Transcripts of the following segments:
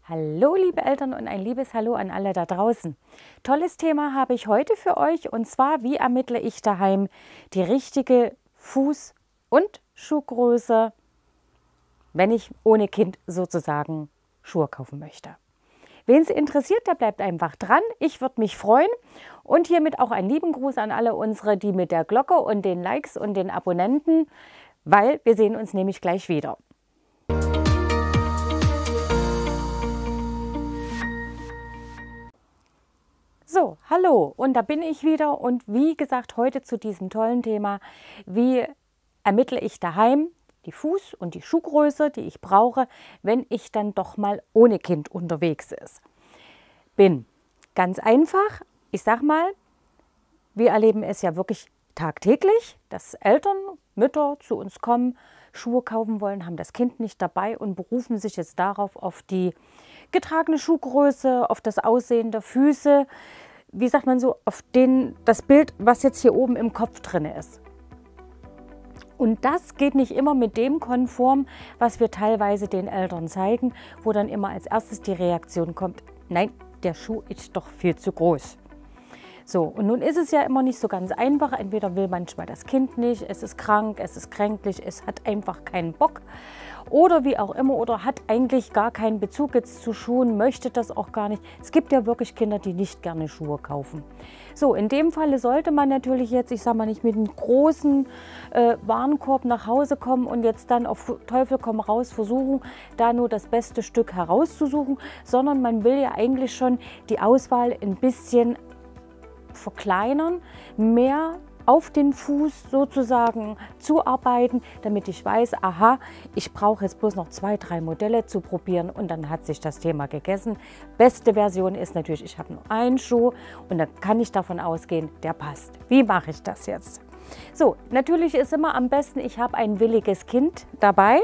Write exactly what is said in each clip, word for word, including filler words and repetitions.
Hallo liebe Eltern und ein liebes Hallo an alle da draußen. Tolles Thema habe ich heute für euch und zwar, wie ermittle ich daheim die richtige Fuß- und Schuhgröße, wenn ich ohne Kind sozusagen Schuhe kaufen möchte. Wen es interessiert, der bleibt einfach dran. Ich würde mich freuen und hiermit auch einen lieben Gruß an alle unsere, die mit der Glocke und den Likes und den Abonnenten, weil wir sehen uns nämlich gleich wieder. So, hallo und da bin ich wieder und wie gesagt heute zu diesem tollen Thema, wie ermittle ich daheim die Fuß- und die Schuhgröße, die ich brauche, wenn ich dann doch mal ohne Kind unterwegs ist. bin. Ganz einfach, ich sag mal, wir erleben es ja wirklich tagtäglich, dass Eltern, Mütter zu uns kommen, Schuhe kaufen wollen, haben das Kind nicht dabei und berufen sich jetzt darauf, auf die getragene Schuhgröße, auf das Aussehen der Füße, wie sagt man so, auf den, das Bild, was jetzt hier oben im Kopf drin ist. Und das geht nicht immer mit dem konform, was wir teilweise den Eltern zeigen, wo dann immer als erstes die Reaktion kommt, nein, der Schuh ist doch viel zu groß. So, und nun ist es ja immer nicht so ganz einfach. Entweder will manchmal das Kind nicht, es ist krank, es ist kränklich, es hat einfach keinen Bock oder wie auch immer oder hat eigentlich gar keinen Bezug jetzt zu Schuhen, möchte das auch gar nicht. Es gibt ja wirklich Kinder, die nicht gerne Schuhe kaufen. So, in dem Falle sollte man natürlich jetzt, ich sage mal nicht mit einem großen äh, Warenkorb nach Hause kommen und jetzt dann auf Teufel komm raus versuchen, da nur das beste Stück herauszusuchen, sondern man will ja eigentlich schon die Auswahl ein bisschen verkleinern, mehr auf den Fuß sozusagen zuarbeiten, damit ich weiß, aha, ich brauche jetzt bloß noch zwei, drei Modelle zu probieren und dann hat sich das Thema gegessen. Beste Version ist natürlich, ich habe nur einen Schuh und dann kann ich davon ausgehen, der passt. Wie mache ich das jetzt? So, natürlich ist immer am besten, ich habe ein williges Kind dabei.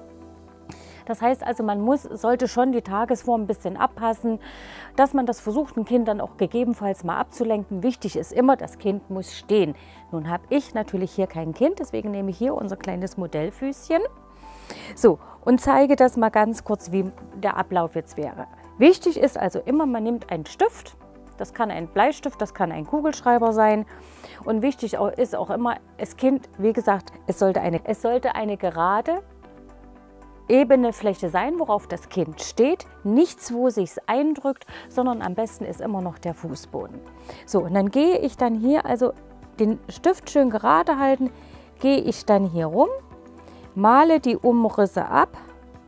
Das heißt also, man muss, sollte schon die Tagesform ein bisschen abpassen, dass man das versucht, ein Kind dann auch gegebenenfalls mal abzulenken. Wichtig ist immer, das Kind muss stehen. Nun habe ich natürlich hier kein Kind, deswegen nehme ich hier unser kleines Modellfüßchen. So, und zeige das mal ganz kurz, wie der Ablauf jetzt wäre. Wichtig ist also immer, man nimmt einen Stift. Das kann ein Bleistift, das kann ein Kugelschreiber sein. Und wichtig ist auch immer, das Kind, wie gesagt, es sollte eine, es sollte eine gerade, ebene Fläche sein, worauf das Kind steht, nichts, wo sich es eindrückt, sondern am besten ist immer noch der Fußboden. So, und dann gehe ich dann hier, also den Stift schön gerade halten, gehe ich dann hier rum, male die Umrisse ab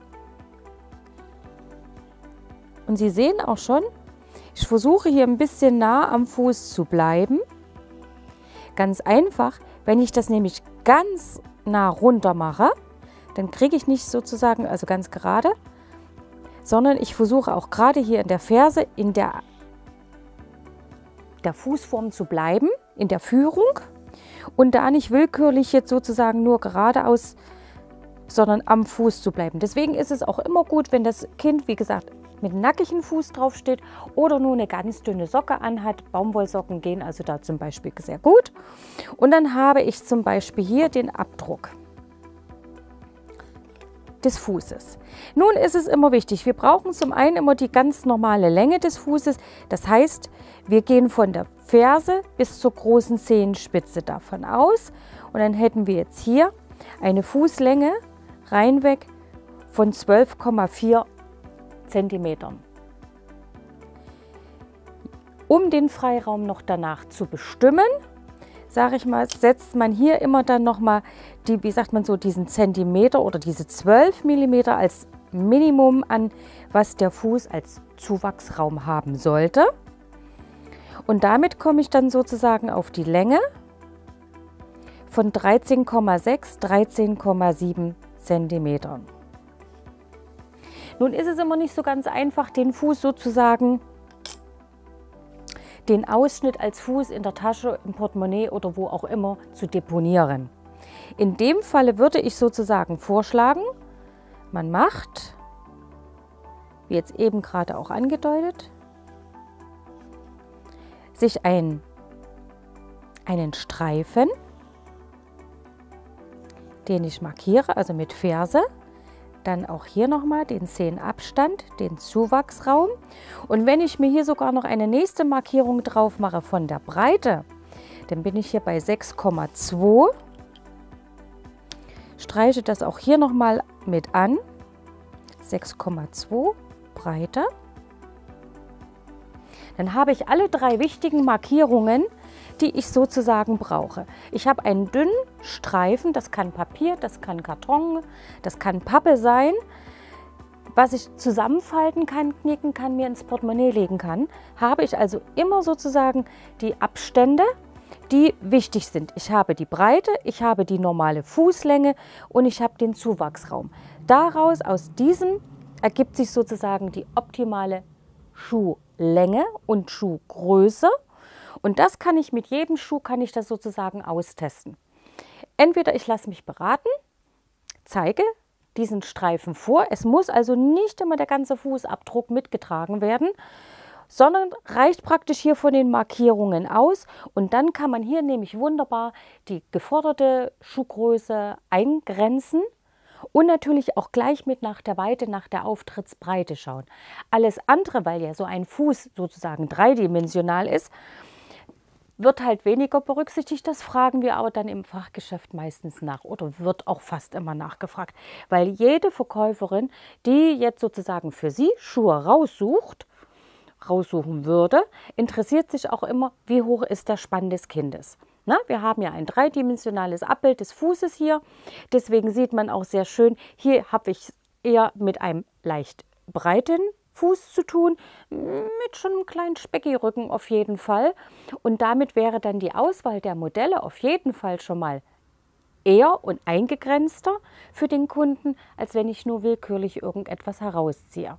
und Sie sehen auch schon, ich versuche hier ein bisschen nah am Fuß zu bleiben. Ganz einfach, wenn ich das nämlich ganz nah runter mache, dann kriege ich nicht sozusagen, also ganz gerade, sondern ich versuche auch gerade hier in der Ferse, in der, der Fußform zu bleiben, in der Führung und da nicht willkürlich jetzt sozusagen nur geradeaus, sondern am Fuß zu bleiben. Deswegen ist es auch immer gut, wenn das Kind, wie gesagt, mit nackigem Fuß drauf steht oder nur eine ganz dünne Socke anhat. Baumwollsocken gehen also da zum Beispiel sehr gut. Und dann habe ich zum Beispiel hier den Abdruck des Fußes. Nun ist es immer wichtig, wir brauchen zum einen immer die ganz normale Länge des Fußes. Das heißt, wir gehen von der Ferse bis zur großen Zehenspitze davon aus. Und dann hätten wir jetzt hier eine Fußlänge reinweg von zwölf Komma vier Zentimetern. Um den Freiraum noch danach zu bestimmen, sage ich mal, setzt man hier immer dann nochmal die, wie sagt man so, diesen Zentimeter oder diese zwölf Millimeter als Minimum an, was der Fuß als Zuwachsraum haben sollte. Und damit komme ich dann sozusagen auf die Länge von dreizehn Komma sechs, dreizehn Komma sieben Zentimetern. Nun ist es immer nicht so ganz einfach, den Fuß sozusagen den Ausschnitt als Fuß in der Tasche, im Portemonnaie oder wo auch immer zu deponieren. In dem Falle würde ich sozusagen vorschlagen, man macht, wie jetzt eben gerade auch angedeutet, sich ein, einen Streifen, den ich markiere, also mit Ferse, Dann auch hier nochmal den Zehenabstand, den Zuwachsraum. Und wenn ich mir hier sogar noch eine nächste Markierung drauf mache von der Breite, dann bin ich hier bei sechs Komma zwei. Streiche das auch hier nochmal mit an. sechs Komma zwei Breite. Dann habe ich alle drei wichtigen Markierungen, die ich sozusagen brauche. Ich habe einen dünnen Streifen, das kann Papier, das kann Karton, das kann Pappe sein, was ich zusammenfalten kann, knicken kann, mir ins Portemonnaie legen kann. Habe ich also immer sozusagen die Abstände, die wichtig sind. Ich habe die Breite, ich habe die normale Fußlänge und ich habe den Zuwachsraum. Daraus, aus diesem, ergibt sich sozusagen die optimale Schuhlänge und Schuhgröße. Und das kann ich mit jedem Schuh, kann ich das sozusagen austesten. Entweder ich lasse mich beraten, zeige diesen Streifen vor. Es muss also nicht immer der ganze Fußabdruck mitgetragen werden, sondern reicht praktisch hier von den Markierungen aus. Und dann kann man hier nämlich wunderbar die geforderte Schuhgröße eingrenzen. Und natürlich auch gleich mit nach der Weite, nach der Auftrittsbreite schauen. Alles andere, weil ja so ein Fuß sozusagen dreidimensional ist, wird halt weniger berücksichtigt. Das fragen wir aber dann im Fachgeschäft meistens nach oder wird auch fast immer nachgefragt. Weil jede Verkäuferin, die jetzt sozusagen für sie Schuhe raussucht, raussuchen würde, interessiert sich auch immer, wie hoch ist der Spann des Kindes. Na, wir haben ja ein dreidimensionales Abbild des Fußes hier, deswegen sieht man auch sehr schön, hier habe ich eher mit einem leicht breiten Fuß zu tun, mit schon einem kleinen Specki-Rücken auf jeden Fall. Und damit wäre dann die Auswahl der Modelle auf jeden Fall schon mal eher und eingegrenzter für den Kunden, als wenn ich nur willkürlich irgendetwas herausziehe.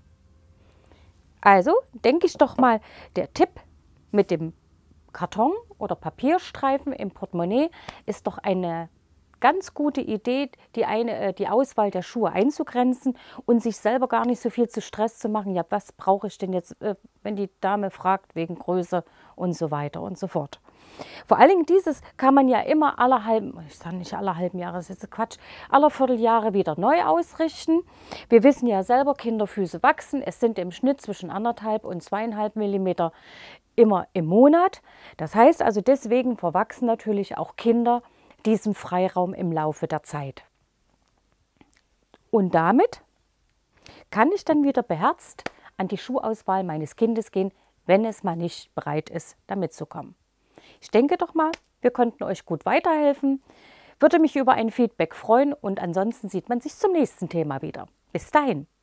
Also denke ich doch mal, der Tipp mit dem Karton oder Papierstreifen im Portemonnaie ist doch eine ganz gute Idee, die, eine, die Auswahl der Schuhe einzugrenzen und sich selber gar nicht so viel zu Stress zu machen. Ja, was brauche ich denn jetzt, wenn die Dame fragt wegen Größe und so weiter und so fort. Vor allen Dingen dieses kann man ja immer alle halben, ich sage nicht alle halben Jahre, das ist jetzt Quatsch, alle Vierteljahre wieder neu ausrichten. Wir wissen ja selber, Kinderfüße wachsen. Es sind im Schnitt zwischen anderthalb und zweieinhalb Millimeter immer im Monat. Das heißt also, deswegen verwachsen natürlich auch Kinder diesen Freiraum im Laufe der Zeit. Und damit kann ich dann wieder beherzt an die Schuhauswahl meines Kindes gehen, wenn es mal nicht bereit ist, da mitzukommen. Ich denke doch mal, wir konnten euch gut weiterhelfen. Würde mich über ein Feedback freuen und ansonsten sieht man sich zum nächsten Thema wieder. Bis dahin.